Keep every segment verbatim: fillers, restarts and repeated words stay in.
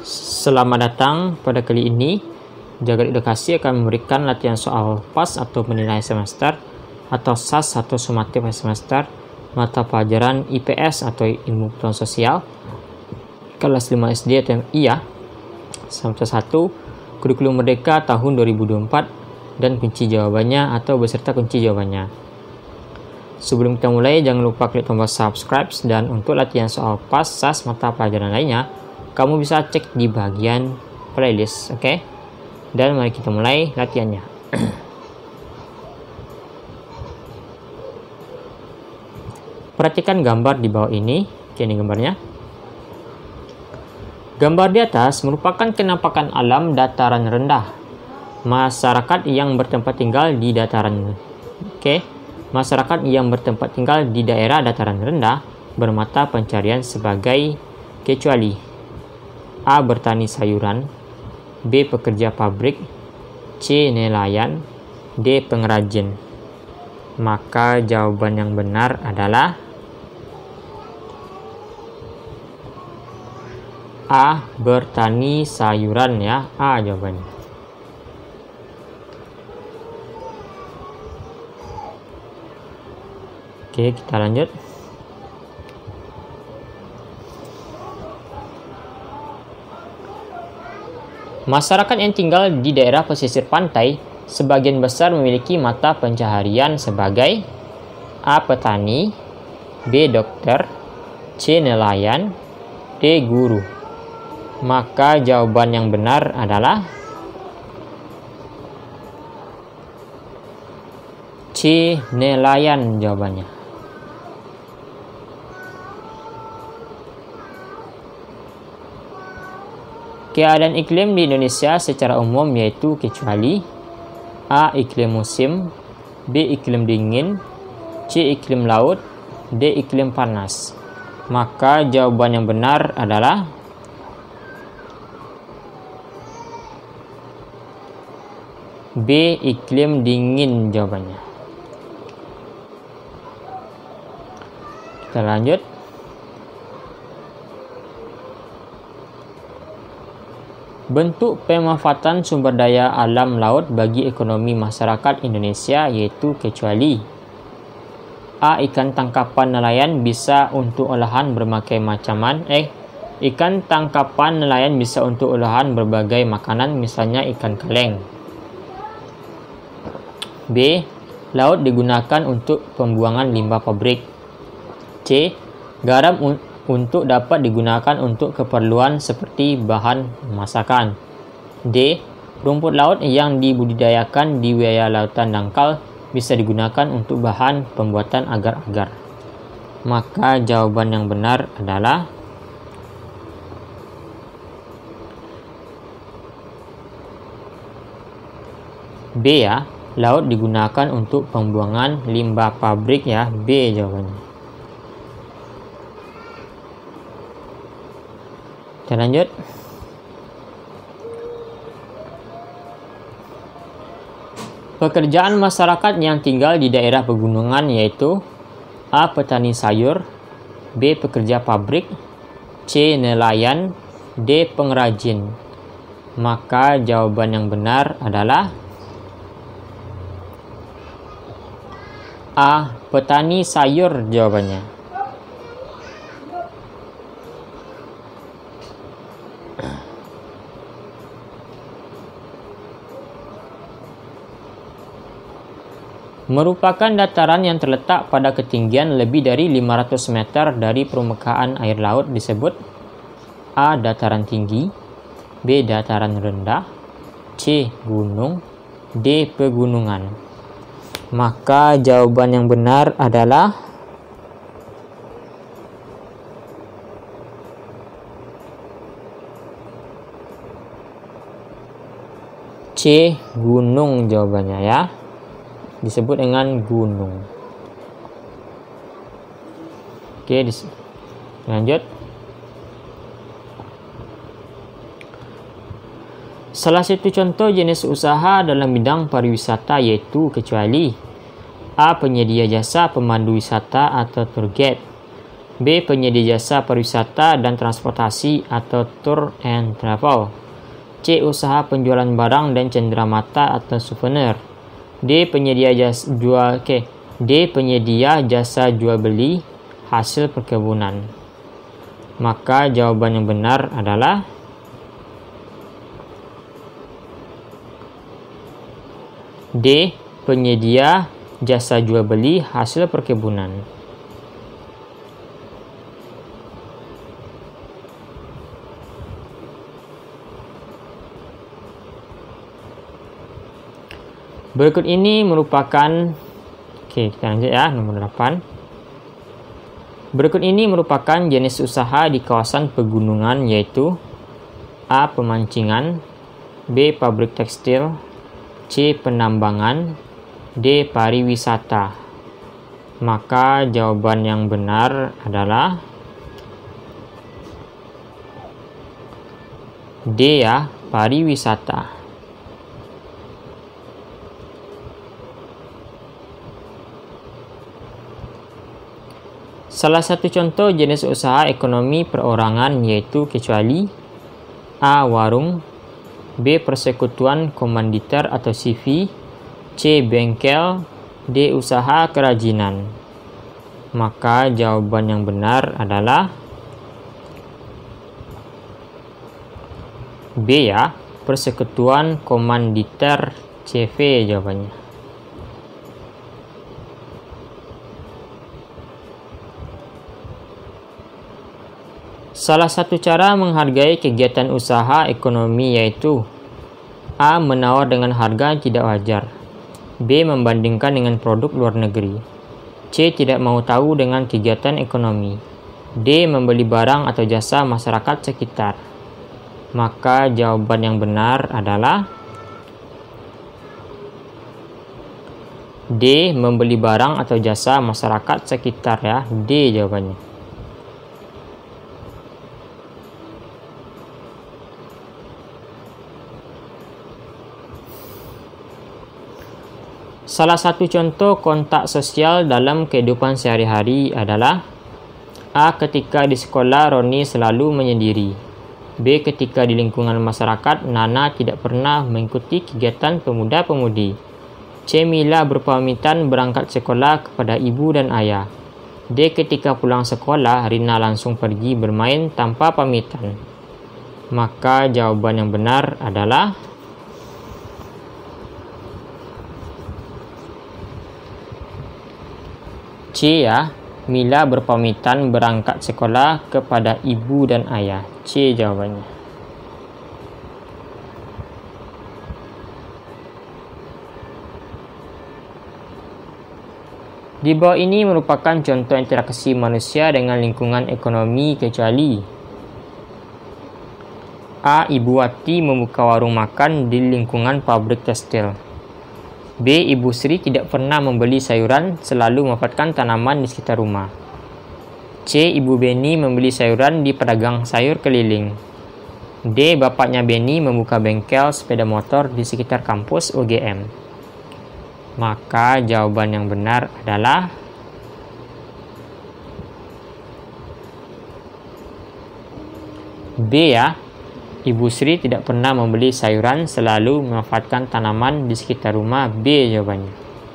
Selamat datang pada kali ini. Jagat Edukasi akan memberikan latihan soal P A S atau penilaian semester atau S A S atau sumatif semester mata pelajaran I P S atau ilmu pengetahuan sosial kelas lima S D atau I A semester satu kurikulum merdeka tahun dua ribu dua puluh empat dan kunci jawabannya atau beserta kunci jawabannya. Sebelum kita mulai, jangan lupa klik tombol subscribe, dan untuk latihan soal P A S, S A S, mata pelajaran lainnya, kamu bisa cek di bagian playlist, oke? Okay? Dan mari kita mulai latihannya. Perhatikan gambar di bawah ini. Oke, ini gambarnya. Gambar di atas merupakan penampakan alam dataran rendah. Masyarakat yang bertempat tinggal di dataran, oke? Okay? Masyarakat yang bertempat tinggal di daerah dataran rendah bermata pencarian sebagai kecuali A. Bertani sayuran, B. Pekerja pabrik, C. Nelayan, D. Pengrajin. Maka jawaban yang benar adalah A. Bertani sayuran, ya. A jawabannya. Oke, kita lanjut. Masyarakat yang tinggal di daerah pesisir pantai sebagian besar memiliki mata pencaharian sebagai A. Petani, B. Dokter, C. Nelayan, D. Guru. Maka jawaban yang benar adalah C. Nelayan jawabannya. Keadaan iklim di Indonesia secara umum yaitu kecuali A. Iklim musim, B. Iklim dingin, C. Iklim laut, D. Iklim panas. Maka jawaban yang benar adalah B. Iklim dingin jawabannya. Kita lanjut. Bentuk pemanfaatan sumber daya alam laut bagi ekonomi masyarakat Indonesia yaitu kecuali A. Ikan tangkapan nelayan bisa untuk olahan berbagai macaman eh ikan tangkapan nelayan bisa untuk olahan berbagai makanan, misalnya ikan kaleng. B. Laut digunakan untuk pembuangan limbah pabrik. C. Garam un- untuk dapat digunakan untuk keperluan seperti bahan masakan. D. Rumput laut yang dibudidayakan di wilayah lautan dangkal bisa digunakan untuk bahan pembuatan agar-agar. Maka jawaban yang benar adalah B, ya. Laut digunakan untuk pembuangan limbah pabrik, ya. B jawabannya. Kita lanjut. Pekerjaan masyarakat yang tinggal di daerah pegunungan yaitu A. Petani sayur, B. Pekerja pabrik, C. Nelayan, D. Pengrajin. Maka jawaban yang benar adalah A. Petani sayur jawabannya. Merupakan dataran yang terletak pada ketinggian lebih dari lima ratus meter dari permukaan air laut disebut A. Dataran tinggi, B. Dataran rendah, C. Gunung, D. Pegunungan. Maka jawaban yang benar adalah C. Gunung jawabannya, ya. Disebut dengan gunung. Oke, lanjut. Salah satu contoh jenis usaha dalam bidang pariwisata yaitu kecuali A. Penyedia jasa pemandu wisata atau tour guide, B. Penyedia jasa pariwisata dan transportasi atau tour and travel. C. Usaha penjualan barang dan cenderamata atau souvenir. D. Penyedia jasa jual okay. D. Penyedia jasa jual beli hasil perkebunan. Maka jawaban yang benar adalah D. Penyedia jasa jual beli hasil perkebunan. Berikut ini merupakan Oke, kita lanjut ya, nomor delapan. Berikut ini merupakan jenis usaha di kawasan pegunungan, yaitu A. Pemancingan, B. Pabrik tekstil, C. Penambangan, D. Pariwisata. Maka jawaban yang benar adalah D ya, pariwisata. Salah satu contoh jenis usaha ekonomi perorangan yaitu kecuali A. Warung, B. Persekutuan komanditer atau C V, C. Bengkel, D. Usaha kerajinan. Maka jawaban yang benar adalah B ya, Persekutuan komanditer C V jawabannya. Salah satu cara menghargai kegiatan usaha ekonomi yaitu A. Menawar dengan harga yang tidak wajar, B. Membandingkan dengan produk luar negeri, C. Tidak mau tahu dengan kegiatan ekonomi, D. Membeli barang atau jasa masyarakat sekitar. Maka jawaban yang benar adalah D. Membeli barang atau jasa masyarakat sekitar ya, D jawabannya. Salah satu contoh kontak sosial dalam kehidupan sehari-hari adalah A. Ketika di sekolah Roni selalu menyendiri, B. Ketika di lingkungan masyarakat Nana tidak pernah mengikuti kegiatan pemuda-pemudi, C. Mila berpamitan berangkat sekolah kepada ibu dan ayah, D. Ketika pulang sekolah Rina langsung pergi bermain tanpa pamitan. Maka jawaban yang benar adalah C ya, Mila berpamitan berangkat sekolah kepada ibu dan ayah. C jawabannya. Di bawah ini merupakan contoh interaksi manusia dengan lingkungan ekonomi kecuali A. Ibu Wati membuka warung makan di lingkungan pabrik tekstil, B. Ibu Sri tidak pernah membeli sayuran, selalu memanfaatkan tanaman di sekitar rumah, C. Ibu Beni membeli sayuran di pedagang sayur keliling, D. Bapaknya Beni membuka bengkel sepeda motor di sekitar kampus U G M. Maka jawaban yang benar adalah B ya, Ibu Sri tidak pernah membeli sayuran, selalu memanfaatkan tanaman di sekitar rumah. B jawabannya.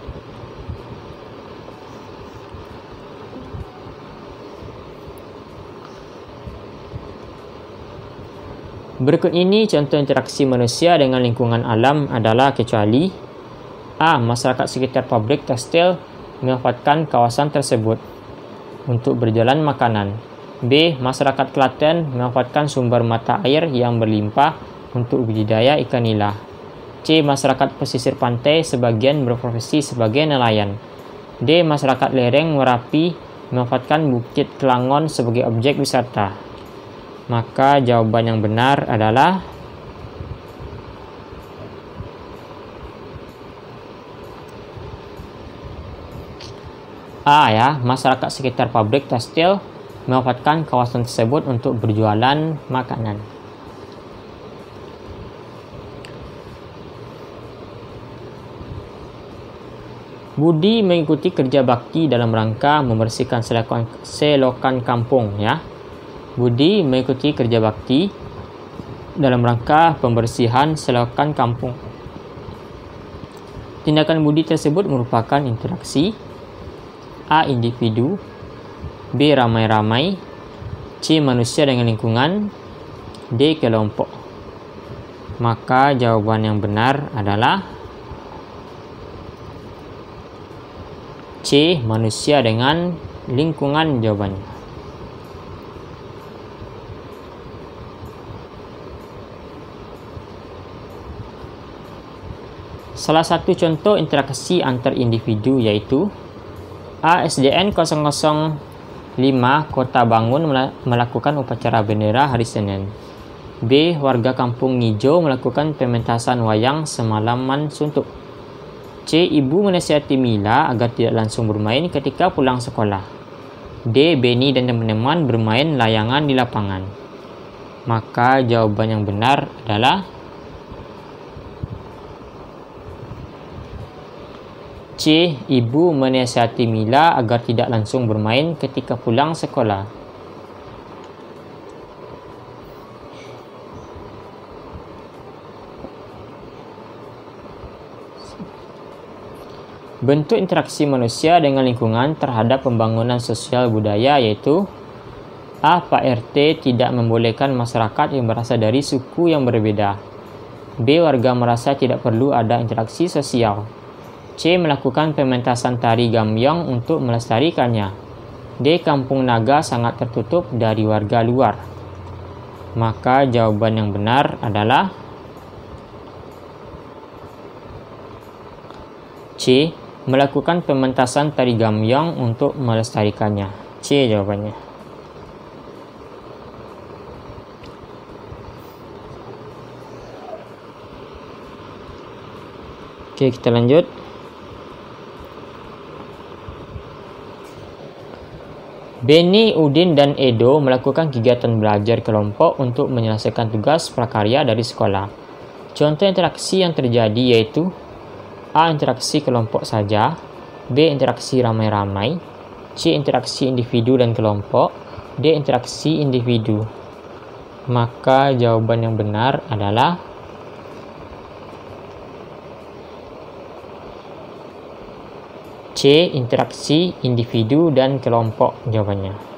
Berikut ini contoh interaksi manusia dengan lingkungan alam adalah kecuali A. Masyarakat sekitar pabrik tekstil memanfaatkan kawasan tersebut untuk berjalan makanan, B. Masyarakat Klaten memanfaatkan sumber mata air yang berlimpah untuk budidaya ikan nila, C. Masyarakat pesisir pantai sebagian berprofesi sebagai nelayan, D. Masyarakat lereng Merapi memanfaatkan Bukit Kelangon sebagai objek wisata. Maka jawaban yang benar adalah A ya, masyarakat sekitar pabrik tekstil memanfaatkan kawasan tersebut untuk berjualan makanan. Budi mengikuti kerja bakti dalam rangka membersihkan selokan, selokan kampung ya. Budi mengikuti kerja bakti dalam rangka pembersihan selokan kampung. Tindakan Budi tersebut merupakan interaksi A. Individu, B. Ramai-ramai, C. Manusia dengan lingkungan, D. Kelompok. Maka jawaban yang benar adalah C. Manusia dengan lingkungan jawabannya. Salah satu contoh interaksi antar individu yaitu A. S D N nol nol lima Kota Bangun melakukan upacara bendera hari Senin. B. Warga Kampung Ngijo melakukan pementasan wayang semalaman suntuk. C. Ibu menasihati Mila agar tidak langsung bermain ketika pulang sekolah. D. Benny dan teman-teman bermain layangan di lapangan. Maka jawaban yang benar adalah C. Ibu menasihati Mila agar tidak langsung bermain ketika pulang sekolah. Bentuk interaksi manusia dengan lingkungan terhadap pembangunan sosial budaya yaitu A. Pak R T tidak membolehkan masyarakat yang berasal dari suku yang berbeda. B. Warga merasa tidak perlu ada interaksi sosial. C. Melakukan pementasan tari gambyong untuk melestarikannya. D. Kampung Naga sangat tertutup dari warga luar. Maka jawaban yang benar adalah C. Melakukan pementasan tari gambyong untuk melestarikannya. C jawabannya. Oke, kita lanjut. Benny, Udin, dan Edo melakukan kegiatan belajar kelompok untuk menyelesaikan tugas prakarya dari sekolah. Contoh interaksi yang terjadi yaitu A. Interaksi kelompok saja, B. Interaksi ramai-ramai, C. Interaksi individu dan kelompok, D. Interaksi individu. Maka jawaban yang benar adalah C. Interaksi individu dan kelompok jawabannya.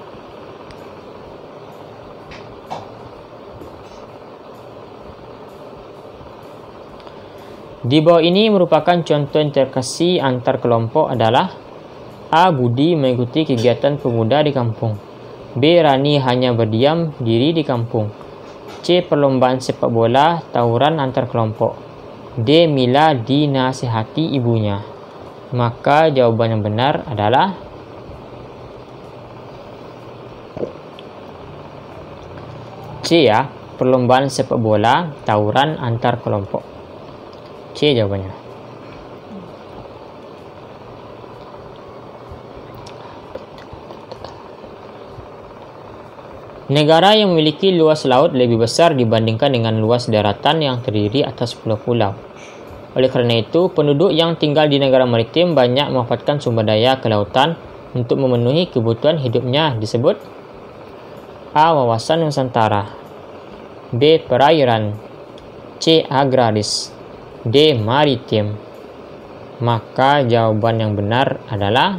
Di bawah ini merupakan contoh interaksi antar kelompok adalah A. Budi mengikuti kegiatan pemuda di kampung. B. Rani hanya berdiam diri di kampung. C. Perlombaan sepak bola tawuran antar kelompok. D. Mila dinasihati ibunya. Maka jawaban yang benar adalah C ya, perlombaan sepak bola tawuran antar kelompok. C jawabannya. Negara yang memiliki luas laut lebih besar dibandingkan dengan luas daratan yang terdiri atas pulau-pulau. Oleh karena itu, penduduk yang tinggal di negara maritim banyak memanfaatkan sumber daya kelautan untuk memenuhi kebutuhan hidupnya disebut A. Wawasan Nusantara, B. Perairan, C. Agraris, D. Maritim. Maka jawaban yang benar adalah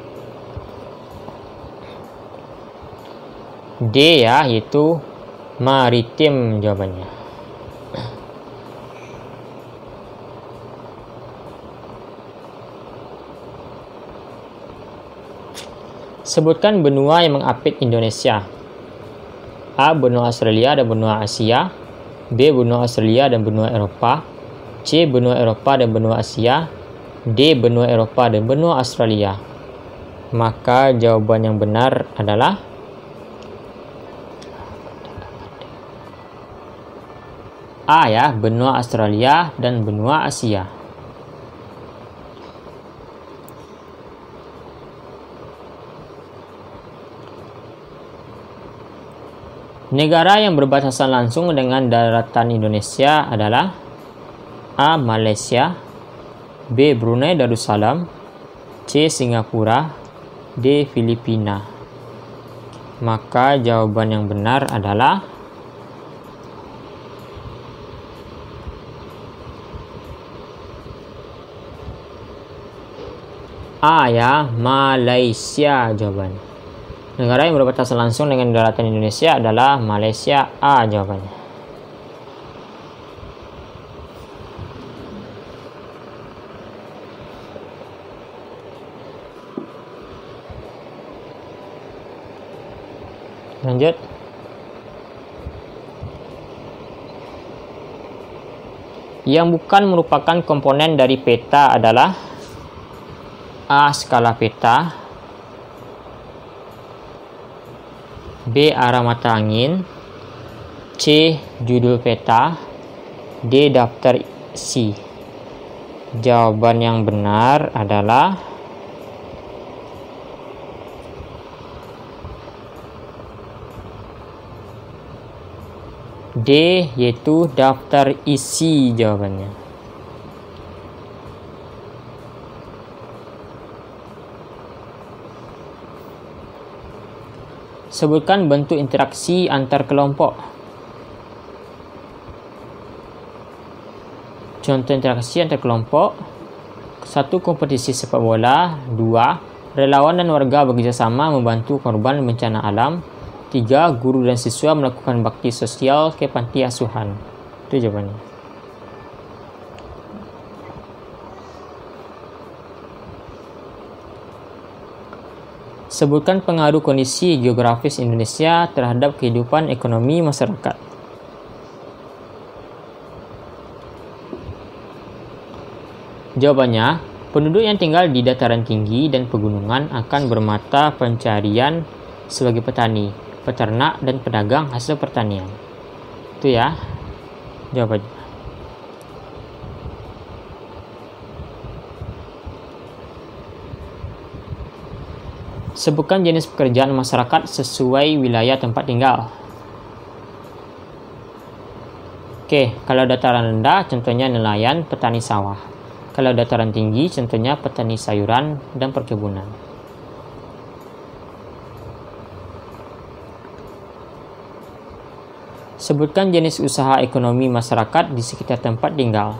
D ya, yaitu maritim jawabannya. Sebutkan benua yang mengapit Indonesia. A. Benua Australia dan benua Asia, B. Benua Australia dan benua Eropa, C. Benua Eropa dan benua Asia, D. Benua Eropa dan benua Australia. Maka jawaban yang benar adalah A ya, benua Australia dan benua Asia. Negara yang berbatasan langsung dengan daratan Indonesia adalah A. Malaysia, B. Brunei Darussalam, C. Singapura, D. Filipina. Maka jawaban yang benar adalah A ya, Malaysia jawabannya. Negara yang berbatasan langsung dengan daratan Indonesia adalah Malaysia. A jawabannya. Lanjut. Yang bukan merupakan komponen dari peta adalah A. Skala peta, B. Arah mata angin, C. Judul peta, D. Daftar isi. Jawaban yang benar adalah D, yaitu daftar isi jawabannya. Sebutkan bentuk interaksi antar kelompok. Contoh interaksi antar kelompok: satu, kompetisi sepak bola; dua, relawan dan warga bekerjasama membantu korban bencana alam; tiga, guru dan siswa melakukan bakti sosial ke panti asuhan. Itu jawabannya. Sebutkan pengaruh kondisi geografis Indonesia terhadap kehidupan ekonomi masyarakat. Jawabannya, penduduk yang tinggal di dataran tinggi dan pegunungan akan bermata pencarian sebagai petani, peternak, dan pedagang hasil pertanian. Itu ya jawabannya. Sebutkan jenis pekerjaan masyarakat sesuai wilayah tempat tinggal. Oke, kalau dataran rendah contohnya nelayan, petani sawah. Kalau dataran tinggi contohnya petani sayuran dan perkebunan. Sebutkan jenis usaha ekonomi masyarakat di sekitar tempat tinggal.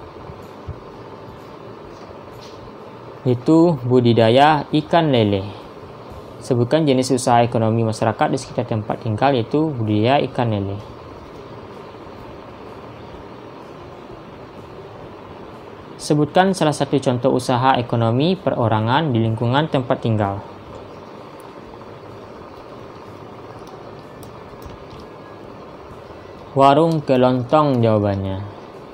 Yaitu budidaya ikan lele. Sebutkan jenis usaha ekonomi masyarakat di sekitar tempat tinggal, yaitu budidaya ikan lele. Sebutkan salah satu contoh usaha ekonomi perorangan di lingkungan tempat tinggal. Warung kelontong jawabannya.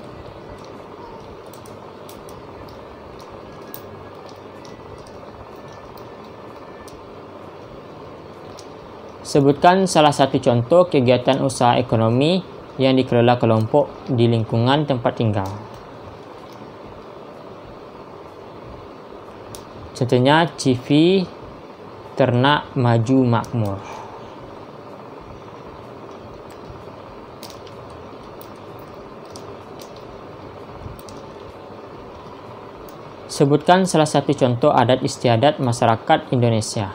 Sebutkan salah satu contoh kegiatan usaha ekonomi yang dikelola kelompok di lingkungan tempat tinggal. Contohnya C V Ternak Maju Makmur. Sebutkan salah satu contoh adat istiadat masyarakat Indonesia.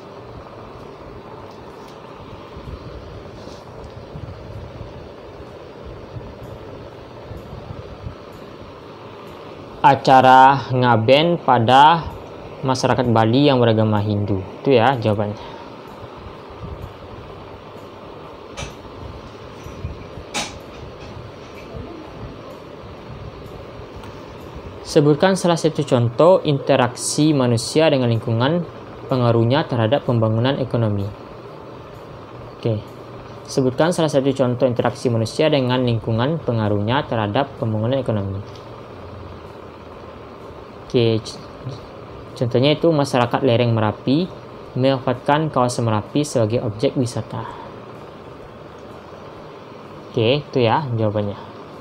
Acara ngaben pada masyarakat Bali yang beragama Hindu. Itu ya jawabannya. Sebutkan salah satu contoh interaksi manusia dengan lingkungan, pengaruhnya terhadap pembangunan ekonomi. Oke. Sebutkan salah satu contoh interaksi manusia dengan lingkungan, pengaruhnya terhadap pembangunan ekonomi. Oke, contohnya itu masyarakat lereng Merapi memanfaatkan kawasan Merapi sebagai objek wisata. Oke, itu ya jawabannya.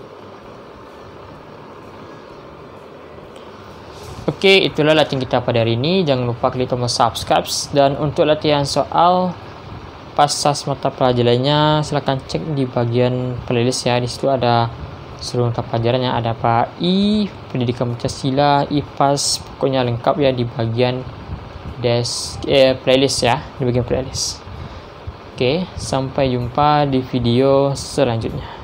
Oke, itulah latihan kita pada hari ini. Jangan lupa klik tombol subscribe. Dan untuk latihan soal pasas mata pelajarannya, silahkan cek di bagian playlist ya. Di situ ada seluruh mata pelajarannya. Ada apa? I, Pendidikan Pancasila, I P A S, pokoknya lengkap ya di bagian des eh, playlist ya, di bagian playlist. Oke, sampai jumpa di video selanjutnya.